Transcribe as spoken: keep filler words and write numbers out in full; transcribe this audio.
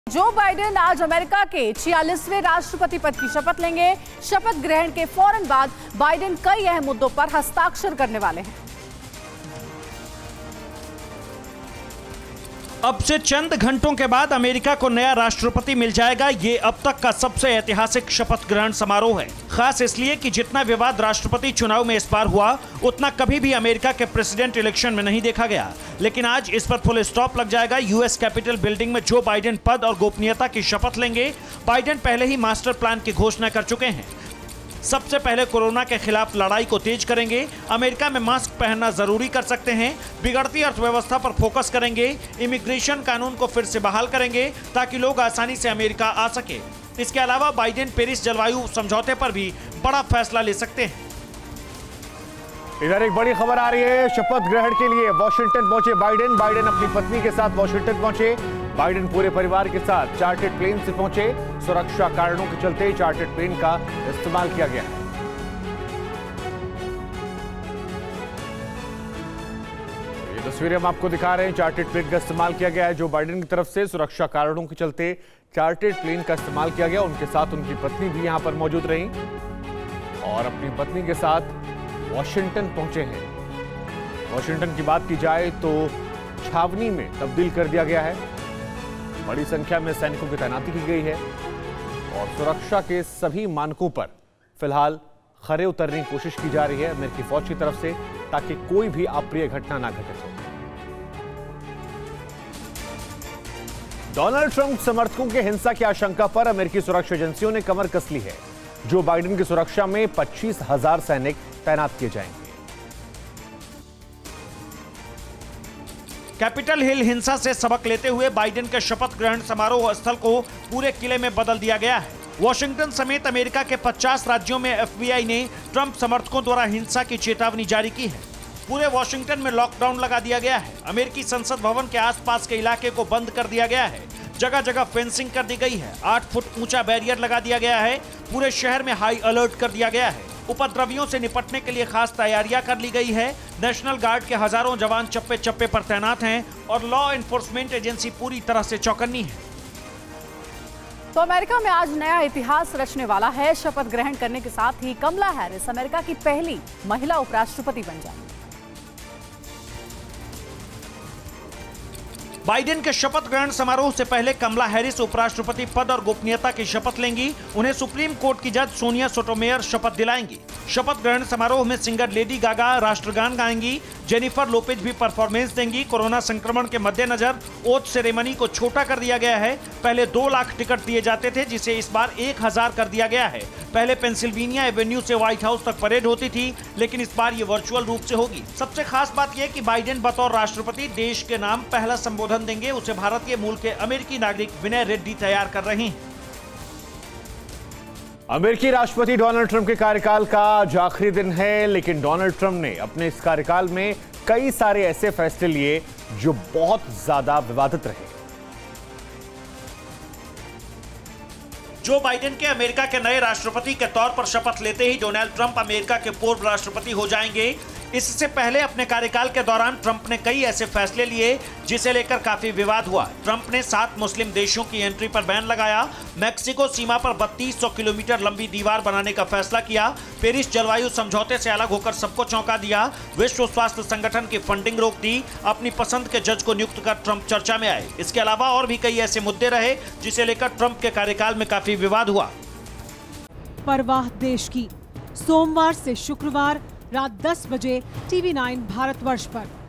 Joe Biden आज America के छियालीसवें राष्ट्रपति पद की शपथ लेंगे। शपथ ग्रहण के फौरन बाद बाइडेन कई अहम मुद्दों पर हस्ताक्षर करने वाले हैं। अब से चंद घंटों के बाद अमेरिका को नया राष्ट्रपति मिल जाएगा। ये अब तक का सबसे ऐतिहासिक शपथ ग्रहण समारोह है, खास इसलिए कि जितना विवाद राष्ट्रपति चुनाव में इस बार हुआ उतना कभी भी अमेरिका के प्रेसिडेंट इलेक्शन में नहीं देखा गया। लेकिन आज इस पर फुल स्टॉप लग जाएगा। यूएस कैपिटल बिल्डिंग में जो बाइडेन पद और गोपनीयता की शपथ लेंगे। बाइडेन पहले ही मास्टर प्लान की घोषणा कर चुके हैं। सबसे पहले कोरोना के खिलाफ लड़ाई को तेज करेंगे। अमेरिका में मास्क पहनना जरूरी कर सकते हैं। बिगड़ती अर्थव्यवस्था पर फोकस करेंगे। इमिग्रेशन कानून को फिर से बहाल करेंगे ताकि लोग आसानी से अमेरिका आ सके। इसके अलावा बाइडेन पेरिस जलवायु समझौते पर भी बड़ा फैसला ले सकते हैं। इधर एक बड़ी खबर आ रही है। शपथ ग्रहण के लिए वॉशिंगटन पहुंचे बाइडेन। बाइडेन अपनी पत्नी के साथ वॉशिंगटन पहुंचे। बाइडेन पूरे परिवार के साथ चार्टर्ड प्लेन से पहुंचे। सुरक्षा कारणों के चलते चार्टर्ड प्लेन का इस्तेमाल किया गया है। ये तस्वीरें हम आपको दिखा रहे हैं। चार्टर्ड प्लेन का इस्तेमाल किया गया है। जो बाइडेन की तरफ से सुरक्षा कारणों के चलते चार्टर्ड प्लेन का इस्तेमाल किया गया। उनके साथ उनकी पत्नी भी यहां पर मौजूद रही और अपनी पत्नी के साथ वॉशिंगटन पहुंचे हैं। वॉशिंगटन की बात की जाए तो छावनी में तब्दील कर दिया गया है। बड़ी संख्या में सैनिकों की तैनाती की गई है और सुरक्षा के सभी मानकों पर फिलहाल खरे उतरने की कोशिश की जा रही है अमेरिकी फौज की तरफ से, ताकि कोई भी अप्रिय घटना ना घटित हो। डोनाल्ड ट्रंप समर्थकों के हिंसा की आशंका पर अमेरिकी सुरक्षा एजेंसियों ने कमर कस ली है। जो बाइडेन की सुरक्षा में पच्चीस हजार सैनिक तैनात किए जाएंगे। कैपिटल हिल हिंसा से सबक लेते हुए बाइडेन के शपथ ग्रहण समारोह स्थल को पूरे किले में बदल दिया गया है। वॉशिंगटन समेत अमेरिका के पचास राज्यों में एफबीआई ने ट्रंप समर्थकों द्वारा हिंसा की चेतावनी जारी की है। पूरे वॉशिंगटन में लॉकडाउन लगा दिया गया है। अमेरिकी संसद भवन के आसपास के इलाके को बंद कर दिया गया है। जगह जगह फेंसिंग कर दी गई है। आठ फुट ऊंचा बैरियर लगा दिया गया है। पूरे शहर में हाई अलर्ट कर दिया गया है। उपद्रवियों से निपटने के लिए खास तैयारियां कर ली गई है। नेशनल गार्ड के हजारों जवान चप्पे चप्पे पर तैनात हैं और लॉ एनफोर्समेंट एजेंसी पूरी तरह से चौकन्नी है। तो अमेरिका में आज नया इतिहास रचने वाला है। शपथ ग्रहण करने के साथ ही कमला हैरिस अमेरिका की पहली महिला उपराष्ट्रपति बन जाएंगी। बाइडेन के शपथ ग्रहण समारोह से पहले कमला हैरिस उपराष्ट्रपति पद और गोपनीयता की शपथ लेंगी। उन्हें सुप्रीम कोर्ट की जज सोनिया सोटोमेयर शपथ दिलाएंगी। शपथ ग्रहण समारोह में सिंगर लेडी गागा राष्ट्रगान गाएंगी। जेनिफर लोपेज भी परफॉर्मेंस देंगी। कोरोना संक्रमण के मद्देनजर ओथ सेरेमनी को छोटा कर दिया गया है। पहले दो लाख टिकट दिए जाते थे, जिसे इस बार एक हजार कर दिया गया है। पहले पेंसिल्वेनिया एवेन्यू से व्हाइट हाउस तक परेड होती थी, लेकिन इस बार ये वर्चुअल रूप से होगी। सबसे खास बात यह कि बाइडेन बतौर राष्ट्रपति देश के नाम पहला संबोधन देंगे। उसे भारतीय मूल के अमेरिकी नागरिक विनय रेड्डी तैयार कर रहे हैं। अमेरिकी राष्ट्रपति डोनाल्ड ट्रंप के कार्यकाल का आज आखिरी दिन है, लेकिन डोनाल्ड ट्रंप ने अपने इस कार्यकाल में कई सारे ऐसे फैसले लिए जो बहुत ज्यादा विवादित रहे। जो बाइडेन के अमेरिका के नए राष्ट्रपति के तौर पर शपथ लेते ही डोनाल्ड ट्रंप अमेरिका के पूर्व राष्ट्रपति हो जाएंगे। इससे पहले अपने कार्यकाल के दौरान ट्रंप ने कई ऐसे फैसले लिए जिसे लेकर काफी विवाद हुआ। ट्रंप ने सात मुस्लिम देशों की एंट्री पर बैन लगाया। मैक्सिको सीमा पर बत्तीस सौ किलोमीटर लंबी दीवार बनाने का फैसला किया। पेरिस जलवायु समझौते से अलग होकर सबको चौंका दिया। विश्व स्वास्थ्य संगठन की फंडिंग रोक दी। अपनी पसंद के जज को नियुक्त कर ट्रंप चर्चा में आए। इसके अलावा और भी कई ऐसे मुद्दे रहे जिसे लेकर ट्रंप के कार्यकाल में काफी विवाद हुआ। परवाह देश की, सोमवार से शुक्रवार रात दस बजे टीवी नाइन भारतवर्ष पर।